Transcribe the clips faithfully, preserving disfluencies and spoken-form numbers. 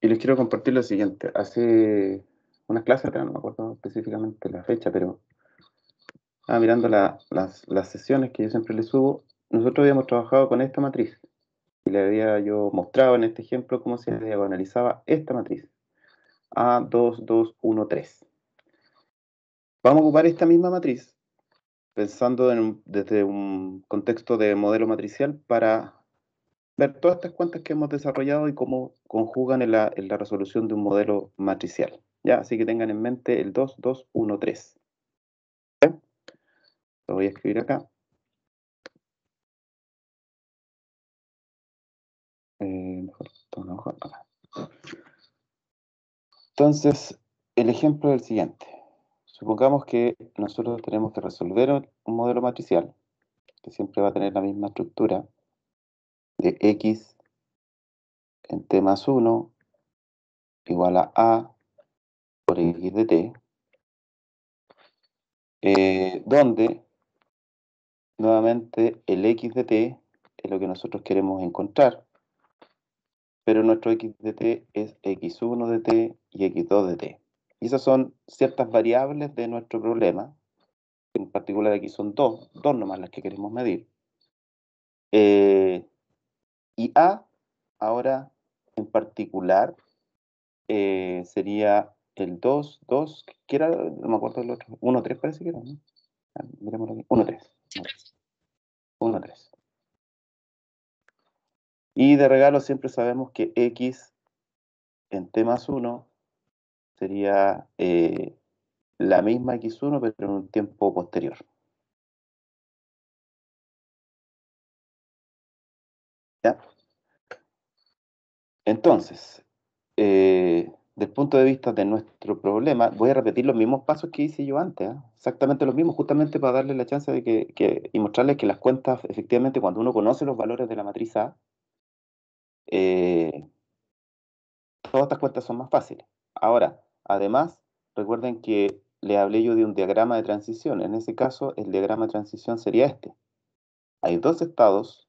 Y les quiero compartir lo siguiente. Hace unas clases atrás, no me acuerdo específicamente la fecha, pero ah, mirando la- las, las sesiones que yo siempre les subo, nosotros habíamos trabajado con esta matriz. Y le había yo mostrado en este ejemplo cómo se diagonalizaba esta matriz. A dos, dos, uno, tres. Vamos a ocupar esta misma matriz, pensando en un- desde un contexto de modelo matricial para ver todas estas cuentas que hemos desarrollado y cómo conjugan en la, en la resolución de un modelo matricial. ¿Ya? Así que tengan en mente el dos, dos, uno, tres. ¿Ok? Lo voy a escribir acá. Eh, mejor, toma una hoja, acá. Entonces, el ejemplo es el siguiente. Supongamos que nosotros tenemos que resolver un modelo matricial que siempre va a tener la misma estructura de x en t más uno igual a a por x de t, eh, donde nuevamente el x de t es lo que nosotros queremos encontrar, pero nuestro x de t es x uno de t y x dos de t. Y esas son ciertas variables de nuestro problema. En particular aquí son dos, dos nomás las que queremos medir. Eh, y A, ahora en particular, eh, sería el dos, dos, ¿qué era? No me acuerdo del otro. uno, tres parece que era, ¿no? Ah, miremoslo aquí. uno, tres. uno, tres. Y de regalo siempre sabemos que x en t más uno sería eh, la misma x uno, pero en un tiempo posterior. ¿Ya? Entonces, eh, del punto de vista de nuestro problema, voy a repetir los mismos pasos que hice yo antes, ¿eh? Exactamente los mismos, justamente para darle la chance de que, que- y mostrarles que las cuentas, efectivamente, cuando uno conoce los valores de la matriz A, eh, todas estas cuentas son más fáciles. Ahora, además, recuerden que les hablé yo de un diagrama de transición. En ese caso, el diagrama de transición sería este. Hay dos estados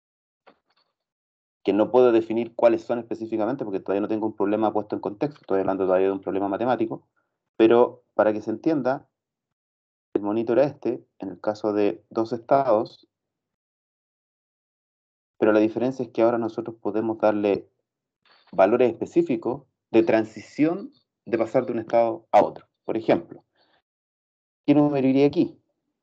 que no puedo definir cuáles son específicamente porque todavía no tengo un problema puesto en contexto, estoy hablando todavía de un problema matemático, pero para que se entienda, el monitor era este, en el caso de dos estados, pero la diferencia es que ahora nosotros podemos darle valores específicos de transición de pasar de un estado a otro. Por ejemplo, ¿qué número iría aquí?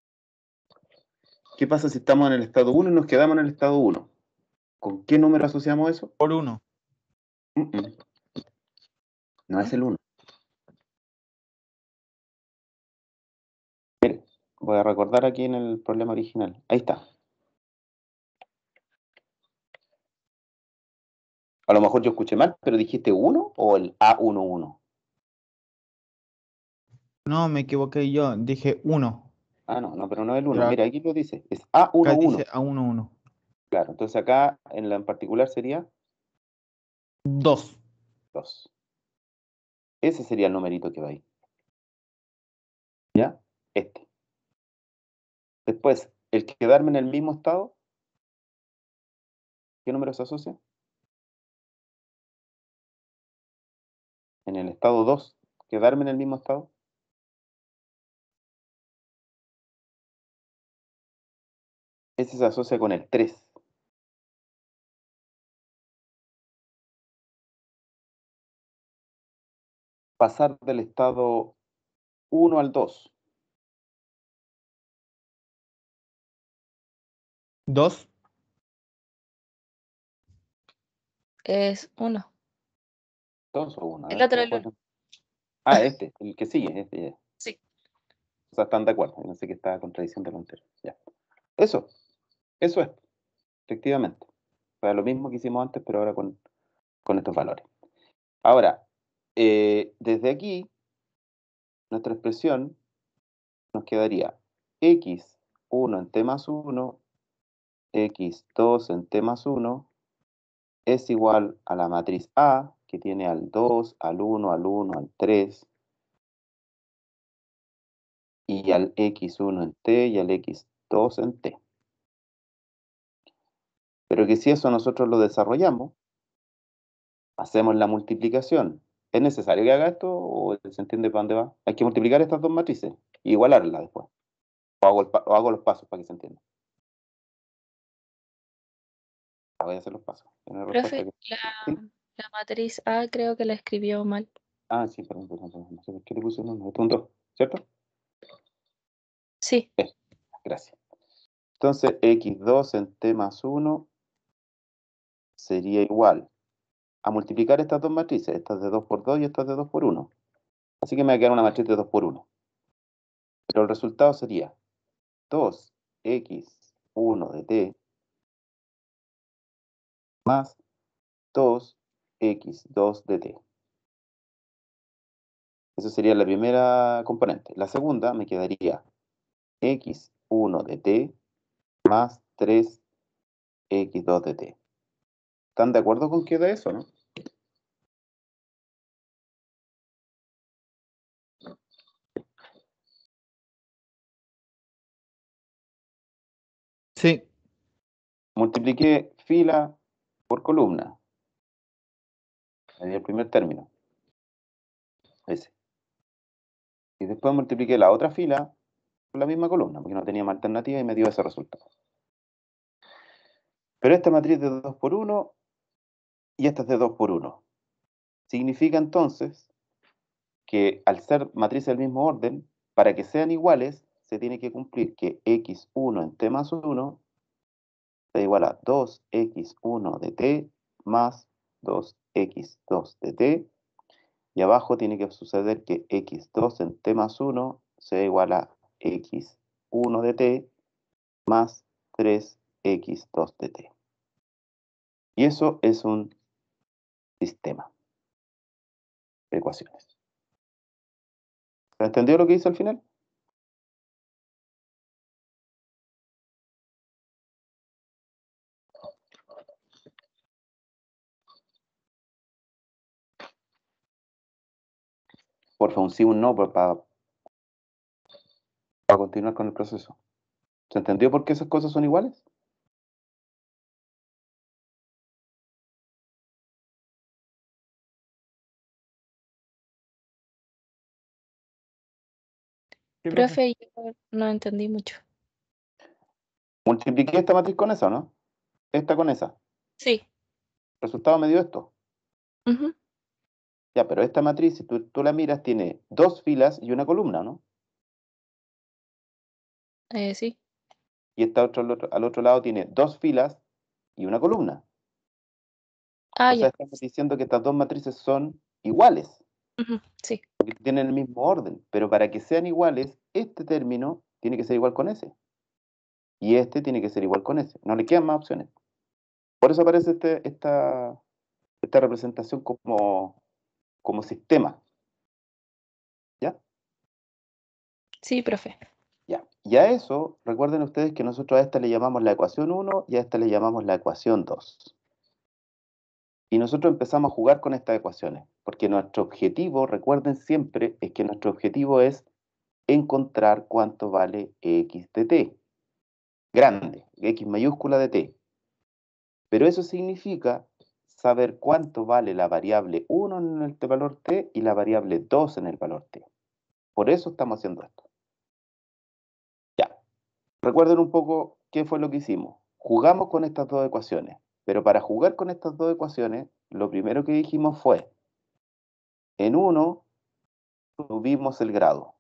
¿Qué pasa si estamos en el estado uno y nos quedamos en el estado uno? ¿Con qué número asociamos eso? Por uno. Mm -mm. No es el uno. Mire, voy a recordar aquí en el problema original. Ahí está. A lo mejor yo escuché mal, pero dijiste uno o el A uno uno. No, me equivoqué yo. Dije uno. Ah, no, no, pero no es el uno. Pero Mira, aquí lo dice. Es A uno acá uno. dice a uno uno. Claro, entonces acá en la en particular sería Dos. dos. Ese sería el numerito que va ahí. ¿Ya? Este. Después, el quedarme en el mismo estado, ¿qué número se asocia? En el estado dos, quedarme en el mismo estado. Ese se asocia con el tres. Pasar del estado uno al dos. Dos. Es uno. dos o uno. A El ver, otro, ¿cómo el fue? uno. Ah, este, el que sigue. Este, ya. Sí. O sea, están de acuerdo. No sé qué está contradicción de frontera. Ya. Eso, eso es, efectivamente. O sea, lo mismo que hicimos antes, pero ahora con, con estos valores. Ahora, eh, desde aquí, nuestra expresión nos quedaría x uno en t más uno, x dos en t más uno, es igual a la matriz A, que tiene al dos, al uno, al uno, al tres, y al x uno en t y al x dos en t. Pero que si eso nosotros lo desarrollamos, Hacemos la multiplicación. ¿Es necesario que haga esto o se entiende para dónde va? Hay que multiplicar estas dos matrices y igualarlas después. O hago, el pa- o hago los pasos para que se entienda. Ah, voy a hacer los pasos. Una respuesta Profe, que- la, ¿Sí? la matriz A creo que la escribió mal. Ah, sí, perdón, perdón, perdón. No sé por qué le puse un uno. Esto es un dos, ¿cierto? Sí, Eso, gracias. Entonces, equis dos en t más uno sería igual a multiplicar estas dos matrices. Estas de dos por dos y estas de dos por uno. Así que me va a quedar una matriz de dos por uno. Pero el resultado sería dos equis uno de t más dos equis dos de t. Esa sería la primera componente. La segunda me quedaría equis uno de t más tres equis dos de t. ¿Están de acuerdo con que da eso, no? Sí. Multipliqué fila por columna. Ahí el primer término. Ese. Y después multipliqué la otra fila por la misma columna, porque no tenía más alternativa y me dio ese resultado. Pero esta matriz de dos por uno y esta es de dos por uno. Significa entonces que al ser matrices del mismo orden, para que sean iguales, se tiene que cumplir que equis uno en t más uno da igual a dos equis uno de t más dos equis dos de t, y abajo tiene que suceder que equis dos en t más uno sea igual a equis uno de t más tres equis dos de t. Y eso es un sistema de ecuaciones. ¿Se entendió lo que hice al final? Porfa, un sí, un no, para continuar con el proceso. ¿Se entendió por qué esas cosas son iguales? Sí, profe. profe, yo no entendí mucho. Multipliqué esta matriz con esa, ¿no? Esta con esa. Sí. El resultado me dio esto. Ujú. Ya, pero esta matriz, si tú, tú la miras, tiene dos filas y una columna, ¿no? Eh, sí. Y esta otro, al, otro, al otro lado tiene dos filas y una columna. Ah, O sea, ya. estamos diciendo que estas dos matrices son iguales, Ujú, sí. porque tienen el mismo orden. Pero para que sean iguales, este término tiene que ser igual con ese. Y este tiene que ser igual con ese. No le quedan más opciones. Por eso aparece este, esta, esta representación como, como sistema. ¿Ya? Sí, profe. Ya. Y a eso, recuerden ustedes que nosotros a esta le llamamos la ecuación uno y a esta le llamamos la ecuación dos. Y nosotros empezamos a jugar con estas ecuaciones, porque nuestro objetivo, recuerden siempre, es que nuestro objetivo es encontrar cuánto vale x de t. Grande, x mayúscula de t. Pero eso significa saber cuánto vale la variable uno en el valor t y la variable dos en el valor t. Por eso estamos haciendo esto. Ya. Recuerden un poco qué fue lo que hicimos. Jugamos con estas dos ecuaciones, pero para jugar con estas dos ecuaciones, lo primero que dijimos fue, en uno subimos el grado.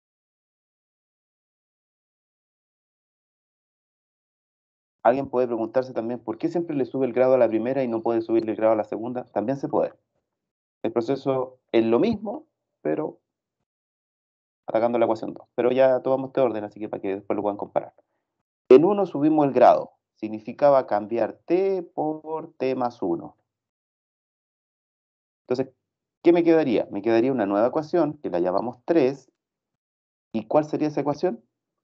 Alguien puede preguntarse también, ¿por qué siempre le sube el grado a la primera y no puede subirle el grado a la segunda? También se puede. El proceso es lo mismo, pero atacando la ecuación dos. Pero ya tomamos este orden, así que para que después lo puedan comparar. En uno subimos el grado. Significaba cambiar t por t más uno. Entonces, ¿qué me quedaría? Me quedaría una nueva ecuación, que la llamamos tres. ¿Y cuál sería esa ecuación?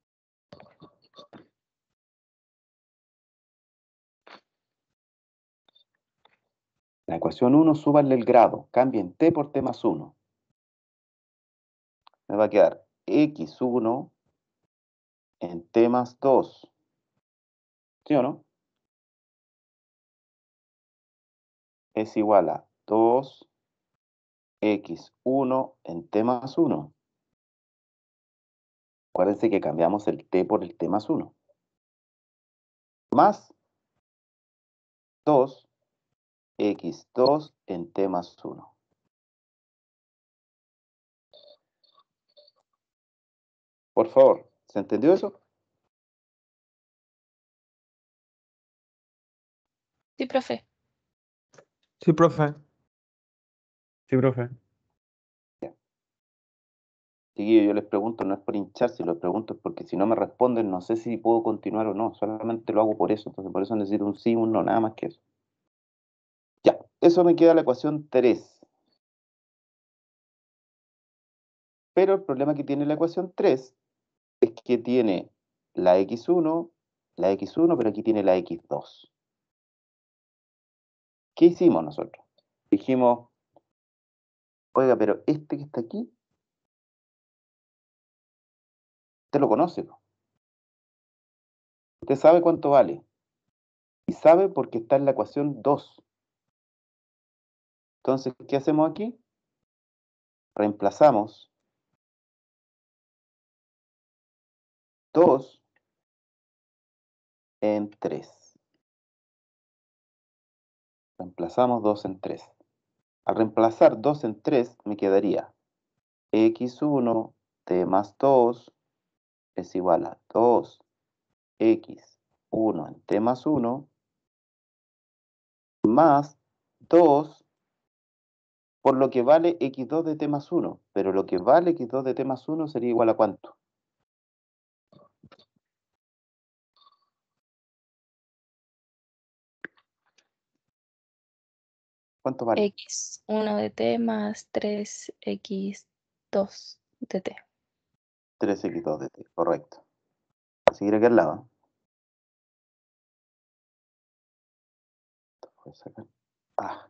La ecuación uno, súbanle el grado. Cambien t por t más uno. Me va a quedar equis uno en t más dos. ¿Sí o no? Es igual a dos equis uno en t más uno. Acuérdense que cambiamos el t por el t más uno. Más dos equis dos en t más uno. Por favor, ¿se entendió eso? Sí, profe. Sí, profe. Sí, profe. Chiquillos, yo les pregunto, no es por hinchar, si los pregunto es porque si no me responden, no sé si puedo continuar o no, solamente lo hago por eso, entonces por eso necesito un sí, un no, nada más que eso. Ya, eso me queda la ecuación tres. Pero el problema que tiene la ecuación tres es que tiene la equis uno, la equis uno, pero aquí tiene la equis dos. ¿Qué hicimos nosotros? Dijimos, oiga, pero este que está aquí, usted lo conoce, ¿no? Usted sabe cuánto vale. Y sabe porque está en la ecuación dos. Entonces, ¿qué hacemos aquí? Reemplazamos dos en tres. Reemplazamos dos en tres. Al reemplazar dos en tres, me quedaría equis uno t más dos es igual a dos equis uno en t más uno más dos por lo que vale equis dos de t más uno. Pero lo que vale equis dos de t más uno sería igual a ¿cuánto? ¿Cuánto vale? equis uno de t más tres equis dos de t. tres equis dos de t, correcto. Voy a seguir aquí al lado. Voy a sacar. Ah.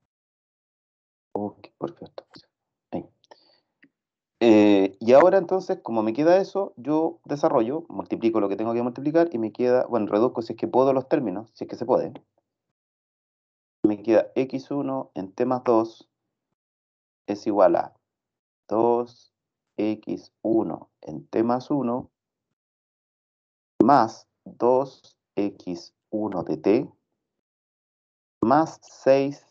Ok, perfecto. Ahí. Eh, y ahora entonces, como me queda eso, yo desarrollo, multiplico lo que tengo que multiplicar y me queda, bueno, reduzco si es que puedo los términos, si es que se puede. Me queda equis uno en t más dos es igual a dos equis uno en t más uno más dos equis uno de t más seis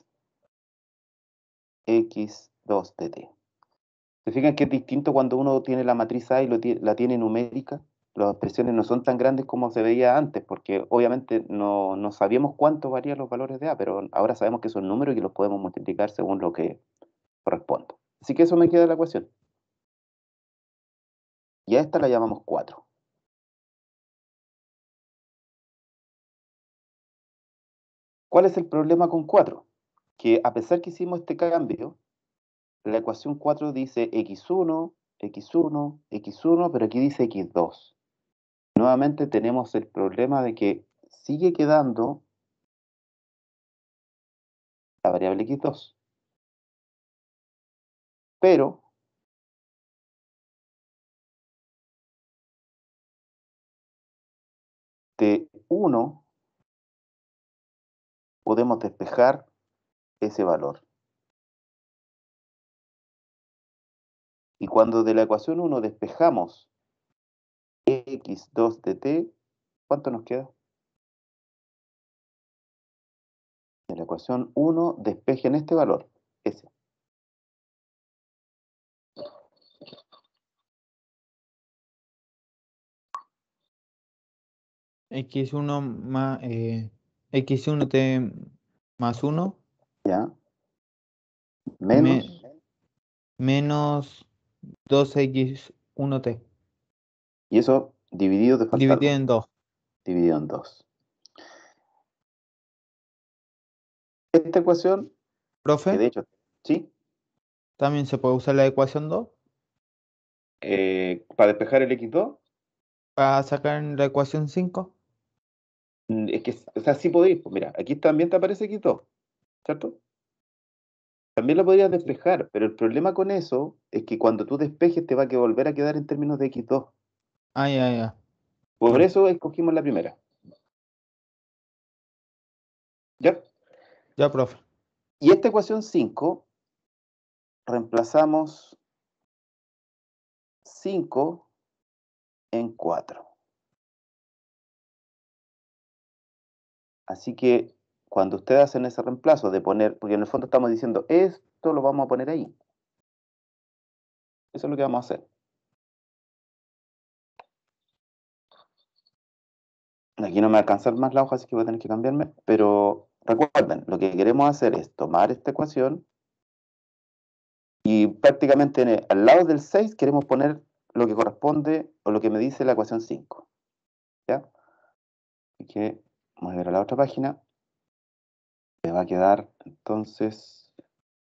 equis dos de t. ¿Se fijan que es distinto cuando uno tiene la matriz A y lo tiene, la tiene numérica? Las expresiones no son tan grandes como se veía antes, porque obviamente no, no sabíamos cuánto varían los valores de A, pero ahora sabemos que son números y que los podemos multiplicar según lo que corresponda. Así que eso me queda la ecuación. Y a esta la llamamos cuatro. ¿Cuál es el problema con cuatro? Que a pesar que hicimos este cambio, la ecuación cuatro dice equis uno, equis uno, equis uno, pero aquí dice equis dos. Nuevamente tenemos el problema de que sigue quedando la variable equis dos. Pero de uno podemos despejar ese valor. Y cuando de la ecuación uno despejamos equis dos de t, ¿cuánto nos queda? De la ecuación uno despejen este valor, ese. equis uno más eh, equis uno t más uno ¿Ya? Menos. menos dos equis uno t Y eso dividido te falta dividido algo. en dos. Dividido en dos. Esta ecuación, que Profe, de hecho, ¿sí? también se puede usar la ecuación dos Eh, para despejar el equis dos, para sacar la ecuación cinco. mm, es que, o sea, sí podéis. Pues mira, aquí también te aparece equis dos, ¿cierto? También lo podrías despejar, pero el problema con eso es que cuando tú despejes te va a que volver a quedar en términos de equis dos. Ah, ya, ya. Por Ya, eso escogimos la primera. ¿Ya? ya, profe. Y esta ecuación cinco, reemplazamos cinco en cuatro. Así que cuando ustedes hacen ese reemplazo de poner, porque en el fondo estamos diciendo, esto lo vamos a poner ahí. Eso es lo que vamos a hacer. Aquí no me va a alcanzar más la hoja, así que voy a tener que cambiarme. Pero recuerden, lo que queremos hacer es tomar esta ecuación y prácticamente en el- al lado del seis queremos poner lo que corresponde o lo que me dice la ecuación cinco. ¿Ya? Así que vamos a ver a la otra página. Me va a quedar entonces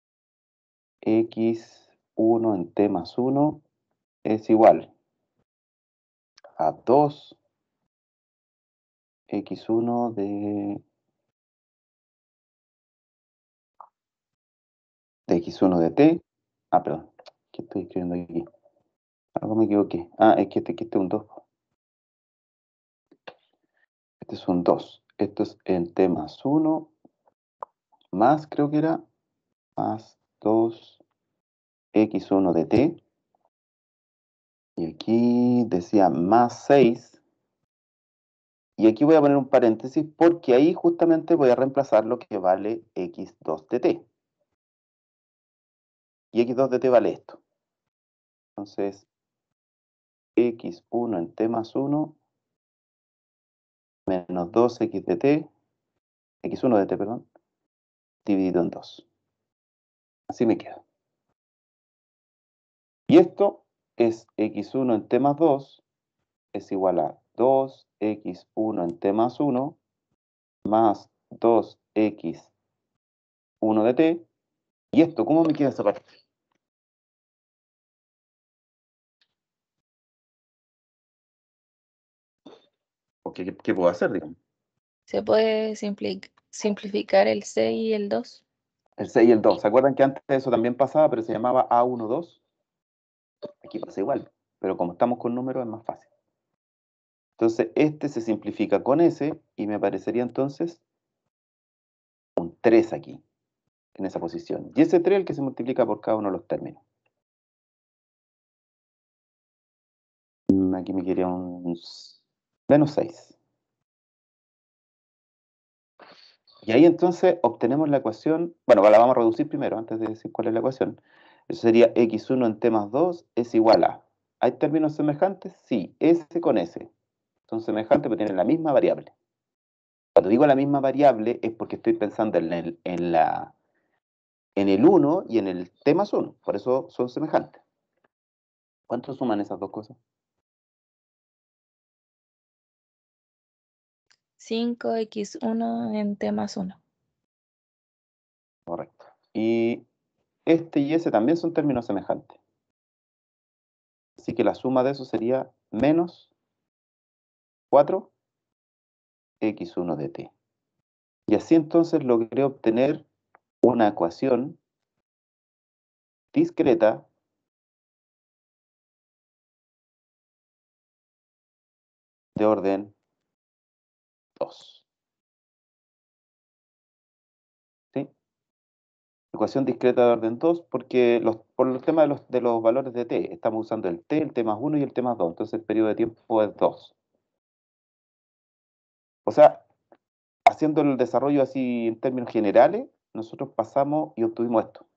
x uno en t más uno es igual a dos x uno de, de x uno de t. Ah, perdón. ¿Qué estoy escribiendo aquí? Algo me equivoqué. Ah, es que este, que este es un dos. Este es un dos. Esto es en t más uno más, creo que era, más dos x uno de t. Y aquí decía más seis. Y aquí voy a poner un paréntesis porque ahí justamente voy a reemplazar lo que vale x dos de t. Y x dos de t vale esto. Entonces, x uno en t más uno menos dos x de t, x uno de t, perdón, dividido en dos. Así me queda. Y esto es x uno en t más dos es igual a dos x uno en t más uno más dos x uno de t. ¿Y esto cómo me queda esa parte? ¿O qué, qué puedo hacer, digamos? Se puede simpli- simplificar el seis y el dos. El seis y el dos. ¿Se acuerdan que antes eso también pasaba, pero se llamaba A uno dos? Aquí pasa igual, pero como estamos con números es más fácil. Entonces, este se simplifica con ese y me parecería entonces un tres aquí, en esa posición. Y ese tres es el que se multiplica por cada uno de los términos. Mm, Aquí me quería un s- menos seis. Y ahí entonces obtenemos la ecuación, bueno, la vamos a reducir primero, antes de decir cuál es la ecuación. Eso sería x uno en t más dos es igual a. ¿Hay términos semejantes? Sí, S con S. Son semejantes, pero tienen la misma variable. Cuando digo la misma variable es porque estoy pensando en el, en la, en el uno y en el t más uno. Por eso son semejantes. ¿Cuánto suman esas dos cosas? cinco x uno en t más uno. Correcto. Y este y ese también son términos semejantes. Así que la suma de eso sería menos cuatro x uno de t. Y así entonces logré obtener una ecuación discreta de orden dos. ¿Sí? Ecuación discreta de orden dos porque los, por el tema de los, de los valores de t, estamos usando el t, el t más uno y el t más dos. Entonces el periodo de tiempo es dos. O sea, haciendo el desarrollo así en términos generales, nosotros pasamos y obtuvimos esto.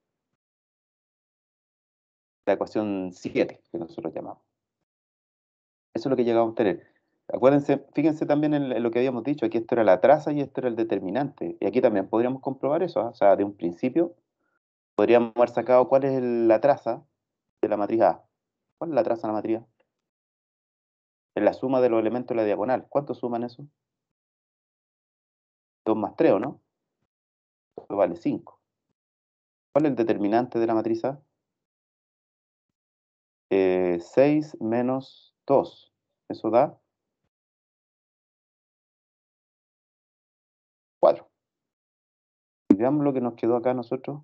La ecuación siete, que nosotros llamamos. Eso es lo que llegamos a obtener. Acuérdense, fíjense también en, en lo que habíamos dicho, aquí esto era la traza y esto era el determinante. Y aquí también podríamos comprobar eso, ¿ah? O sea, de un principio podríamos haber sacado cuál es el- la traza de la matriz A. ¿Cuál es la traza de la matriz A? Es la suma de los elementos de la diagonal. ¿Cuánto suman eso? dos más tres, ¿o no? Eso vale cinco. ¿Cuál es el determinante de la matriz A? Eh, seis menos dos. Eso da cuatro. Y veamos lo que nos quedó acá a nosotros.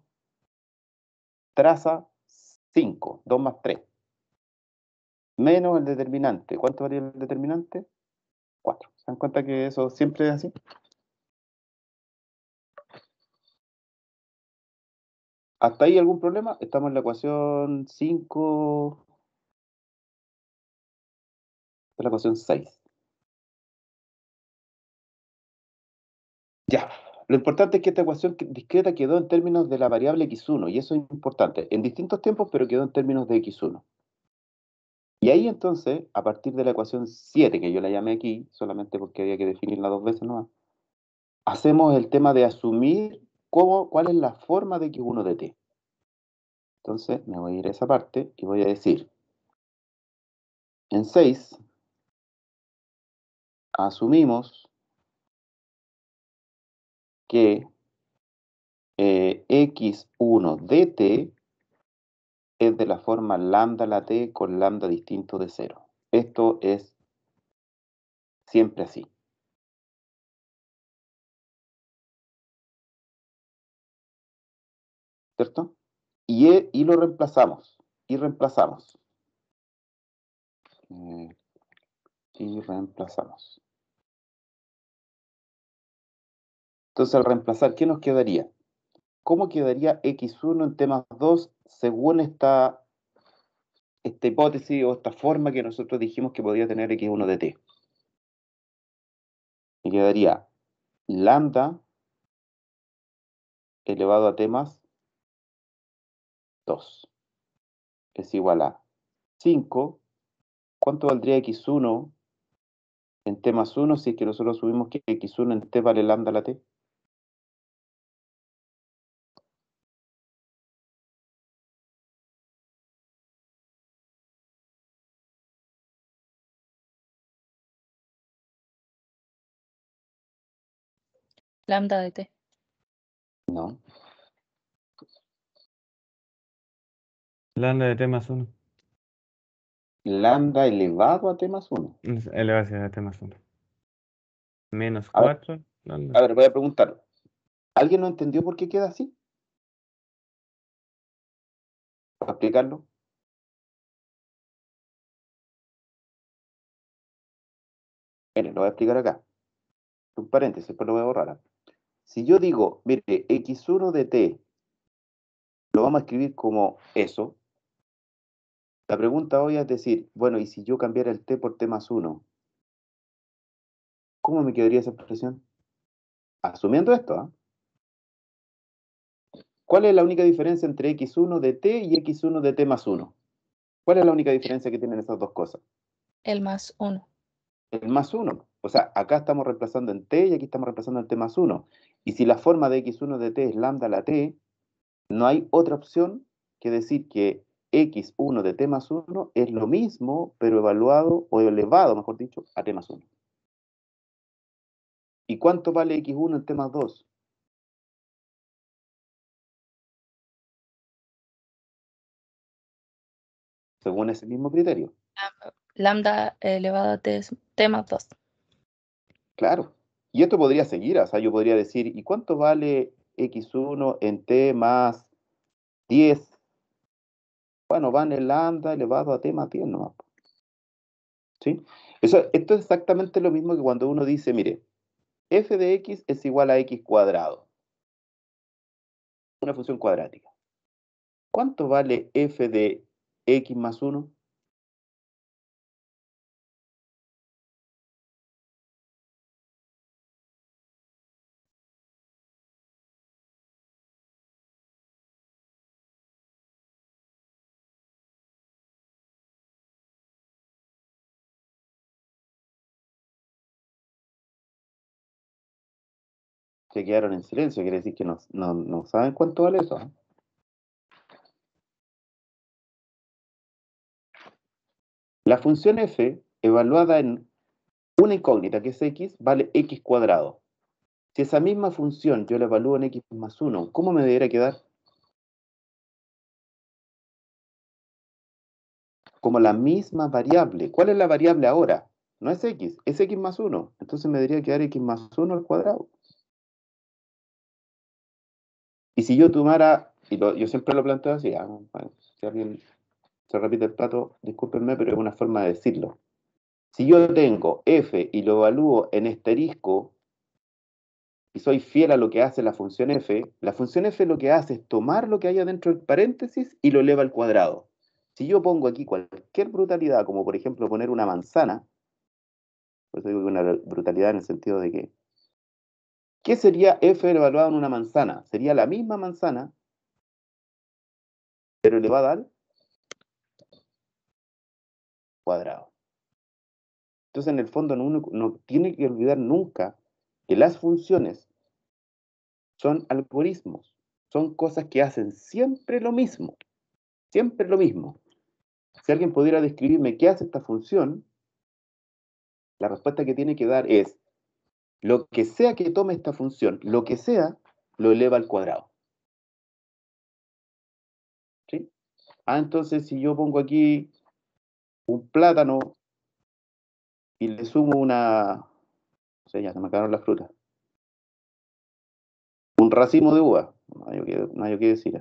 Traza cinco, dos más tres. Menos el determinante. ¿Cuánto valía el determinante? cuatro. ¿Se dan cuenta que eso siempre es así? ¿Hasta ahí algún problema? Estamos en la ecuación cinco, esta es la ecuación seis. Ya, lo importante es que esta ecuación discreta quedó en términos de la variable equis uno, y eso es importante, en distintos tiempos, pero quedó en términos de equis uno. Y ahí entonces, a partir de la ecuación siete, que yo la llamé aquí, solamente porque había que definirla dos veces nomás, hacemos el tema de asumir cómo, cuál es la forma de equis uno de t. Entonces, me voy a ir a esa parte y voy a decir, en seis, asumimos que eh, equis uno de t es de la forma lambda la t con lambda distinto de cero. Esto es siempre así. ¿Cierto? Y, e, y lo reemplazamos. Y reemplazamos. Eh, y reemplazamos. Entonces, al reemplazar, ¿qué nos quedaría? ¿Cómo quedaría equis uno en t más dos según esta, esta hipótesis o esta forma que nosotros dijimos que podía tener equis uno de t? Me quedaría lambda elevado a t más dos es igual a cinco. ¿Cuánto valdría equis uno en t más uno si es que nosotros subimos que equis uno en t vale lambda la t? Lambda de t. No. Lambda de t más uno. Lambda elevado a t más uno. Elevación de t más uno. Menos A ver, cuatro. a ver, voy a preguntar. ¿Alguien no entendió por qué queda así? ¿Para explicarlo? Miren, lo voy a explicar acá. Un paréntesis, después lo voy a borrar. Si yo digo, mire, equis uno de t, lo vamos a escribir como eso. La pregunta hoy es decir, bueno, ¿y si yo cambiara el t por t más uno? ¿Cómo me quedaría esa expresión? Asumiendo esto, ¿eh? ¿Cuál es la única diferencia entre equis uno de t y equis uno de t más uno? ¿Cuál es la única diferencia que tienen esas dos cosas? El más uno. El más uno. O sea, acá estamos reemplazando en t y aquí estamos reemplazando en t más uno. Y si la forma de equis uno de t es lambda la t, no hay otra opción que decir que equis uno de t más uno es lo mismo, pero evaluado, o elevado, mejor dicho, a t más uno. ¿Y cuánto vale equis uno en t más dos? Según ese mismo criterio. Lambda elevado a t, t más dos. Claro. Y esto podría seguir, o sea, yo podría decir, ¿y cuánto vale equis uno en t más diez? Bueno, van el lambda elevado a t más diez nomás. ¿Sí? Eso, esto es exactamente lo mismo que cuando uno dice, mire, f de x es igual a x cuadrado. Una función cuadrática. ¿Cuánto vale f de x más uno? Se quedaron en silencio, quiere decir que no, no, no saben cuánto vale eso, ¿eh? La función f, evaluada en una incógnita, que es x, vale x cuadrado. Si esa misma función yo la evalúo en x más uno, ¿cómo me debería quedar? Como la misma variable. ¿Cuál es la variable ahora? No es x, es x más uno. Entonces me debería quedar x más uno al cuadrado. Y si yo tomara, y lo, yo siempre lo planteo así, ¿eh? Bueno, si alguien se repite el plato, discúlpenme, pero es una forma de decirlo. Si yo tengo f y lo evalúo en asterisco, y soy fiel a lo que hace la función f, la función f lo que hace es tomar lo que hay dentro del paréntesis y lo eleva al cuadrado. Si yo pongo aquí cualquier brutalidad, como por ejemplo poner una manzana, por eso digo que una brutalidad en el sentido de que, ¿qué sería f evaluado en una manzana? Sería la misma manzana, pero elevada al cuadrado. Entonces, en el fondo, uno no tiene que olvidar nunca que las funciones son algoritmos, son cosas que hacen siempre lo mismo, siempre lo mismo. Si alguien pudiera describirme qué hace esta función, la respuesta que tiene que dar es, lo que sea que tome esta función, lo que sea, lo eleva al cuadrado. ¿Sí? Ah, entonces si yo pongo aquí un plátano y le sumo una, o sea, ya se me acabaron las frutas, un racimo de uva, no hay que, no hay que decir.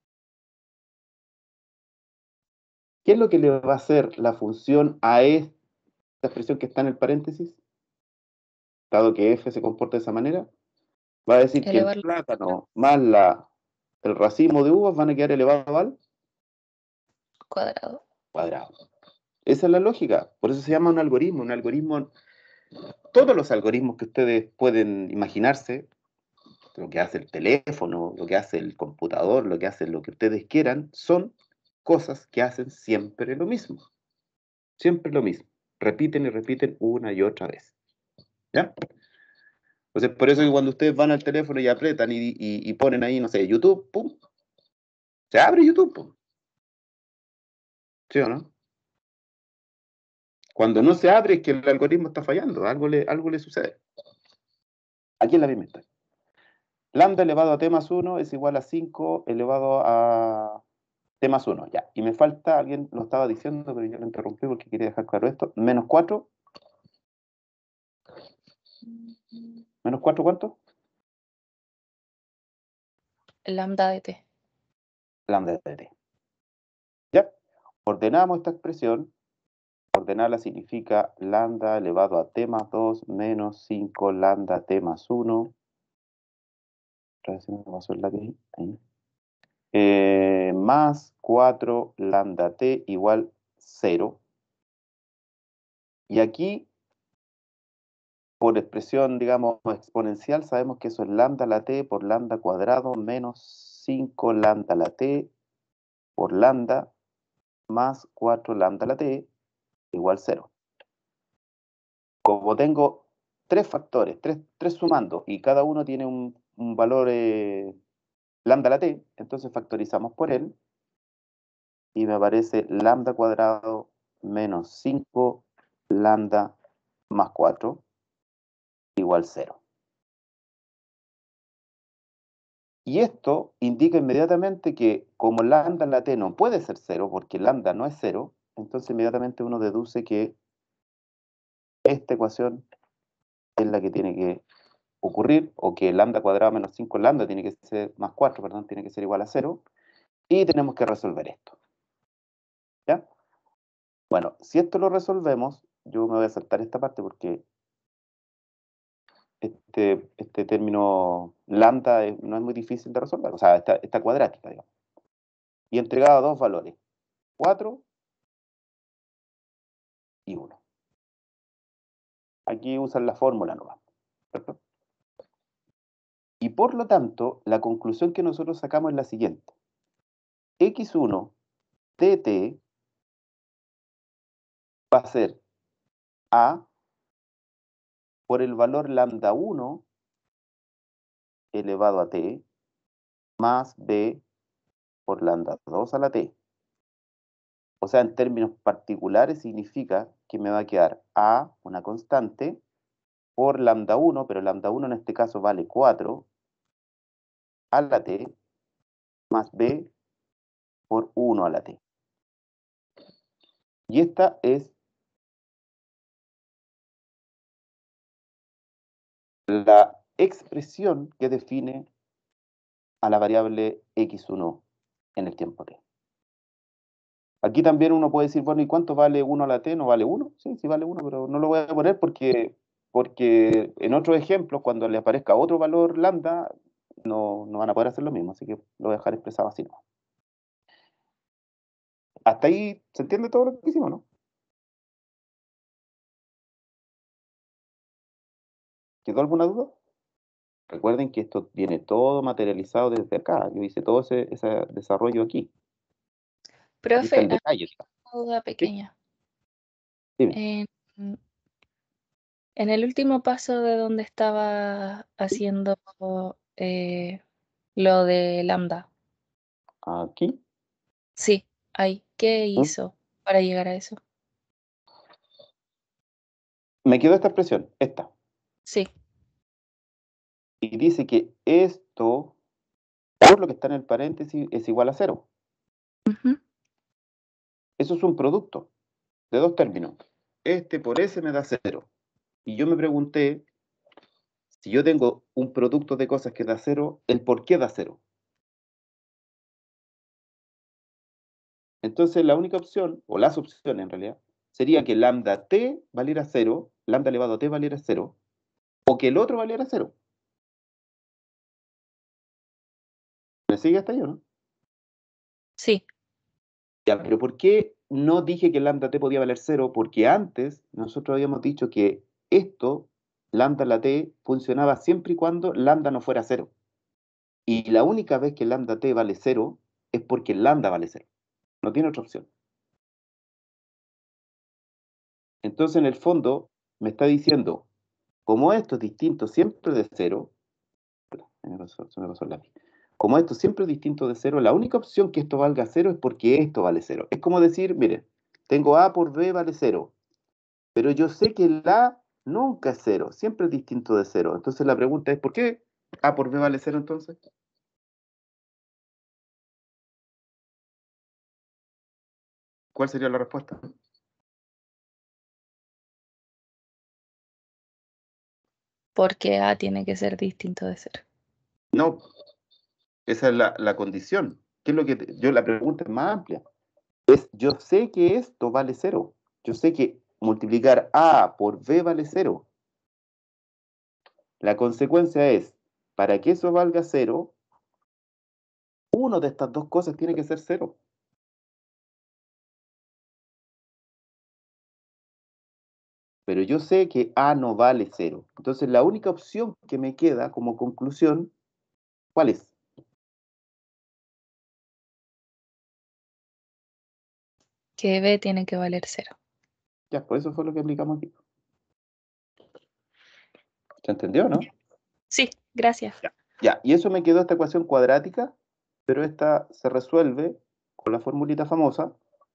¿Qué es lo que le va a hacer la función a esta expresión que está en el paréntesis? Dado que f se comporta de esa manera, va a decir que el Elevarlo. plátano más la, el racimo de uvas van a quedar elevados al Cuadrado. cuadrado. Esa es la lógica. Por eso se llama un algoritmo. Un algoritmo, todos los algoritmos que ustedes pueden imaginarse, lo que hace el teléfono, lo que hace el computador, lo que hace lo que ustedes quieran, son cosas que hacen siempre lo mismo. Siempre lo mismo. Repiten y repiten una y otra vez. ¿Ya? Entonces, por eso que cuando ustedes van al teléfono y apretan y, y, y ponen ahí, no sé, YouTube, pum, se abre YouTube, pum. ¿Sí o no? Cuando no se abre es que el algoritmo está fallando, algo le, algo le sucede. Aquí es la misma historia. Lambda elevado a t más uno es igual a cinco elevado a t más uno. Ya, y me falta, alguien lo estaba diciendo, pero yo lo interrumpí porque quería dejar claro esto. Menos cuatro. ¿Menos cuatro cuánto? Lambda de t. Lambda de t. Ya, ordenamos esta expresión. Ordenarla significa lambda elevado a t más dos menos cinco lambda t más uno. Otra vez se me pasó el lápiz ahí. Eh, más cuatro lambda t igual cero. Y aquí, por expresión, digamos, exponencial, sabemos que eso es lambda la t por lambda cuadrado menos cinco lambda la t por lambda más cuatro lambda la t igual cero. Como tengo tres factores, tres, tres sumandos, y cada uno tiene un, un valor eh, lambda la t, entonces factorizamos por él, y me aparece lambda cuadrado menos cinco lambda más cuatro igual cero. Y esto indica inmediatamente que como lambda en la t no puede ser cero, porque lambda no es cero, entonces inmediatamente uno deduce que esta ecuación es la que tiene que ocurrir, o que lambda cuadrado menos cinco lambda tiene que ser, más cuatro, perdón, tiene que ser igual a cero, y tenemos que resolver esto. ¿Ya? Bueno, si esto lo resolvemos, yo me voy a saltar esta parte porque este, este término lambda es- no es muy difícil de resolver, o sea, está, está cuadrática, digamos. Y entregado dos valores, cuatro y uno. Aquí usan la fórmula nomás, ¿cierto? Y por lo tanto, la conclusión que nosotros sacamos es la siguiente. equis uno dt va a ser A por el valor lambda uno elevado a t más b por lambda dos a la t. O sea, en términos particulares significa que me va a quedar A, una constante, por lambda uno, pero lambda uno en este caso vale cuatro, a la t, más b por uno a la t. Y esta es la expresión que define a la variable equis uno en el tiempo t. Aquí también uno puede decir, bueno, ¿y cuánto vale uno a la t? ¿No vale uno? Sí, sí vale uno, pero no lo voy a poner porque porque en otros ejemplos, cuando le aparezca otro valor lambda, no, no van a poder hacer lo mismo, así que lo voy a dejar expresado así, ¿no? Hasta ahí, ¿se entiende todo lo que hicimos, no? ¿Quedó alguna duda? Recuerden que esto viene todo materializado desde acá. Yo hice todo ese, ese desarrollo aquí. Aquí está Profe, el detalle. una duda pequeña. Dime. En, en el último paso de donde estaba haciendo eh, lo de lambda, Aquí. sí, ahí, ¿qué ¿Mm? hizo para llegar a eso? Me quedó esta expresión, esta. Sí, Y dice que esto, por lo que está en el paréntesis, es igual a cero. ujú, Eso es un producto de dos términos. Este por ese me da cero. Y yo me pregunté, si yo tengo un producto de cosas que da cero, ¿el por qué da cero? Entonces la única opción, o las opciones en realidad, sería que lambda t valiera cero, lambda elevado a t valiera cero, o que el otro valiera cero. ¿Me sigue hasta ahí o no? sí, Ya, pero ¿por qué no dije que lambda t podía valer cero? Porque antes nosotros habíamos dicho que esto, lambda la t, funcionaba siempre y cuando lambda no fuera cero. Y la única vez que lambda t vale cero es porque lambda vale cero. No tiene otra opción. Entonces, en el fondo, me está diciendo, como esto es distinto siempre de cero, se me pasó, se me pasó el lápiz. Como esto siempre es distinto de cero, la única opción que esto valga cero es porque esto vale cero. Es como decir, miren, tengo A por B vale cero, pero yo sé que el A nunca es cero, siempre es distinto de cero. Entonces la pregunta es, ¿por qué A por B vale cero entonces? ¿Cuál sería la respuesta? porque A tiene que ser distinto de cero. No, esa es la, la condición. ¿Qué es lo que te- yo la pregunta es más amplia? Es, yo sé que esto vale cero. Yo sé que multiplicar A por B vale cero. La consecuencia es, para que eso valga cero, uno de estas dos cosas tiene que ser cero. Pero yo sé que A no vale cero. Entonces la única opción que me queda como conclusión, ¿cuál es? Que B tiene que valer cero. Ya, pues eso fue lo que aplicamos aquí. ¿Se entendió, no? Sí, gracias. Ya. Ya, y eso me quedó esta ecuación cuadrática, pero esta se resuelve con la formulita famosa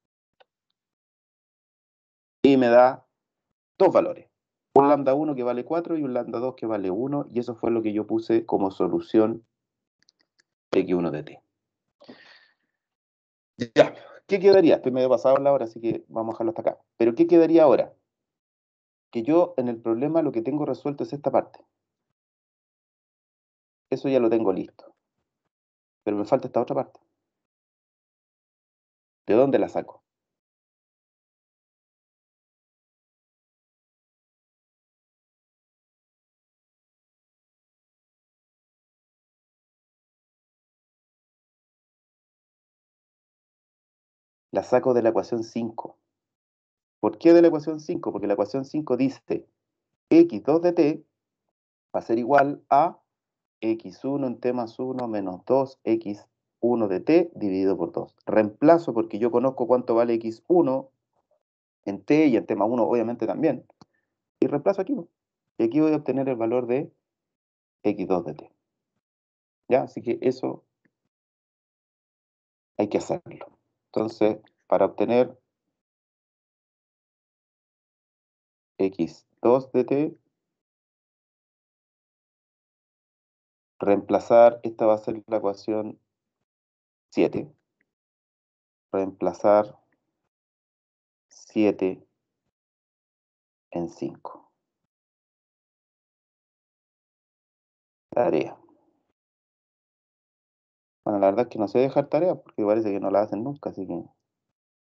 y me da dos valores. Un lambda uno que vale cuatro y un lambda dos que vale uno, y eso fue lo que yo puse como solución equis uno de t. Ya, ¿qué quedaría? Estoy medio pasado en la hora, así que vamos a dejarlo hasta acá. Pero ¿qué quedaría ahora? Que yo en el problema lo que tengo resuelto es esta parte. Eso ya lo tengo listo. Pero me falta esta otra parte. ¿De dónde la saco? La saco de la ecuación cinco. ¿Por qué de la ecuación cinco? Porque la ecuación cinco dice equis dos de t va a ser igual a equis uno en t más uno menos dos equis uno de t dividido por dos. Reemplazo porque yo conozco cuánto vale equis uno en t y en t más uno obviamente también. Y reemplazo aquí. Y aquí voy a obtener el valor de equis dos de t. ¿Ya? Así que eso hay que hacerlo. Entonces, para obtener equis dos de t, reemplazar, esta va a ser la ecuación siete. Reemplazar siete en cinco. Tarea. Bueno, la verdad es que no sé dejar tareas porque parece que no la hacen nunca, así que...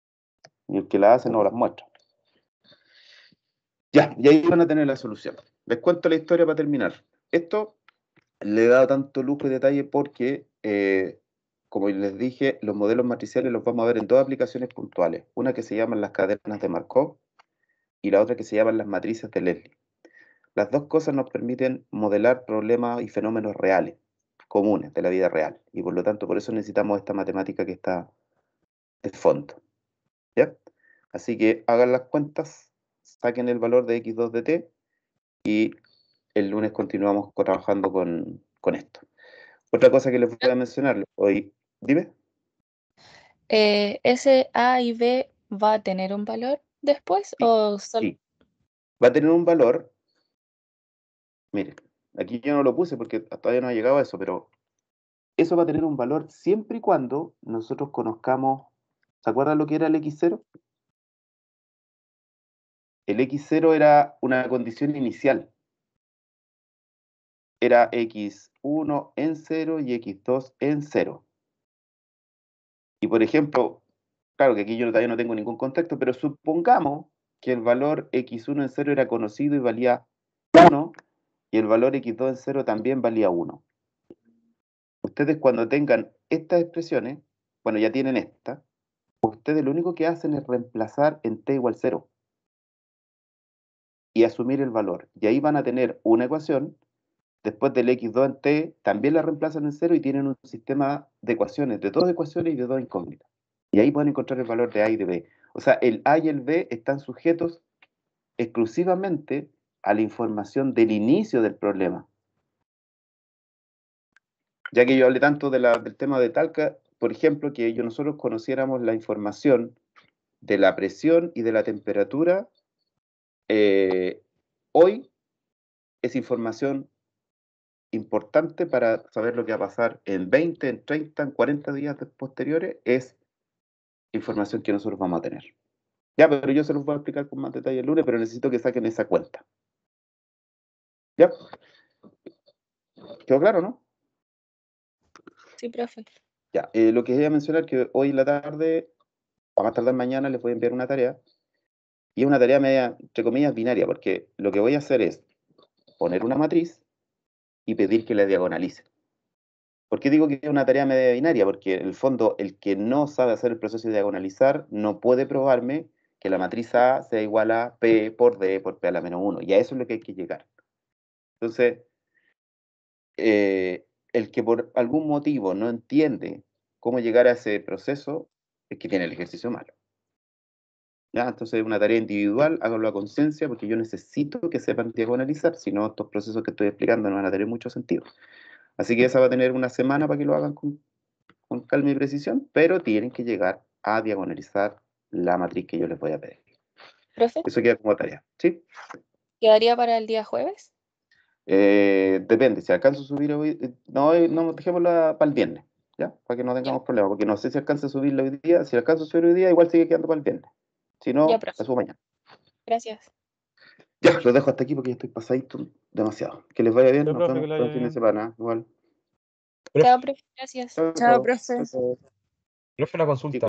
Y el que la hace no las muestra. Ya, y ahí van a tener la solución. les cuento la historia para terminar. Esto le he dado tanto lujo y detalle porque, eh, como les dije, los modelos matriciales los vamos a ver en dos aplicaciones puntuales. Una que se llaman las cadenas de Markov y la otra que se llaman las matrices de Leslie. Las dos cosas nos permiten modelar problemas y fenómenos reales, comunes de la vida real. Y por lo tanto, por eso necesitamos esta matemática que está de fondo. ¿Ya? Así que hagan las cuentas, saquen el valor de equis dos de t y el lunes continuamos trabajando con, con esto. Otra cosa que les voy a mencionar hoy, dime. Eh, ¿ese A y B va a tener un valor después Sí, o solo? sí. Va a tener un valor. Miren, aquí yo no lo puse porque todavía no ha llegado a eso, pero eso va a tener un valor siempre y cuando nosotros conozcamos. ¿Se acuerdan lo que era el equis cero? El equis cero era una condición inicial. Era equis uno en cero y equis dos en cero. Y por ejemplo, claro que aquí yo todavía no tengo ningún contexto, pero supongamos que el valor equis uno en cero era conocido y valía uno, y el valor equis dos en cero también valía uno. Ustedes cuando tengan estas expresiones, bueno, ya tienen esta, ustedes lo único que hacen es reemplazar en t igual cero y asumir el valor. Y ahí van a tener una ecuación, después del equis dos en t, también la reemplazan en cero y tienen un sistema de ecuaciones, de dos ecuaciones y de dos incógnitas. Y ahí pueden encontrar el valor de A y de B. O sea, el A y el B están sujetos exclusivamente a la información del inicio del problema. Ya que yo hablé tanto de la, del tema de Talca, por ejemplo, que yo, nosotros conociéramos la información de la presión y de la temperatura, eh, hoy es información importante para saber lo que va a pasar en veinte, en treinta, en cuarenta días posteriores, es información que nosotros vamos a tener. Ya, pero yo se los voy a explicar con más detalle el lunes, pero necesito que saquen esa cuenta. ¿Ya? ¿Quedó claro, no? Sí, profe. Ya, eh, lo que quería mencionar que hoy en la tarde, a más tardar mañana, les voy a enviar una tarea. Y es una tarea media, entre comillas, binaria, porque lo que voy a hacer es poner una matriz y pedir que la diagonalice. ¿Por qué digo que es una tarea media binaria? Porque en el fondo, el que no sabe hacer el proceso de diagonalizar no puede probarme que la matriz A sea igual a P por D por P a la menos uno. Y a eso es lo que hay que llegar. Entonces, eh, el que por algún motivo no entiende cómo llegar a ese proceso es que tiene el ejercicio malo. ¿Ya? Entonces es una tarea individual, háganlo a conciencia porque yo necesito que sepan diagonalizar, si no estos procesos que estoy explicando no van a tener mucho sentido. Así que esa va a tener una semana para que lo hagan con, con calma y precisión, pero tienen que llegar a diagonalizar la matriz que yo les voy a pedir. Profe, Eso queda como tarea, ¿sí? ¿quedaría para el día jueves? Eh, depende, si alcanzo a subir hoy, eh, no, eh, no dejémosla para el viernes, ¿ya? Para que no tengamos problemas, porque no sé si alcanzo a subirla hoy día, si alcanzo a subir hoy día, igual sigue quedando para el viernes. Si no, Ya, la profe. subo mañana. Gracias. Ya, los dejo hasta aquí porque ya estoy pasadito demasiado. Que les vaya bien, Chao, nos profe, vemos que le todo el vaya fin de bien. semana, igual. Chao, profe. Gracias. Chao, Chao, chao. profe. Chao, chao. Profe, una consulta.